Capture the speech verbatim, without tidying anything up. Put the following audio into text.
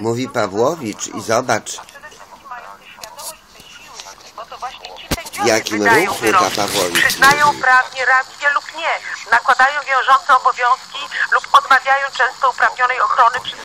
Mówi Pawłowicz i zobacz, w jakim ruchu ta Pawłowicz przyznają mówi. prawnie rację lub nie, nakładają wiążące obowiązki lub odmawiają często uprawnionej ochrony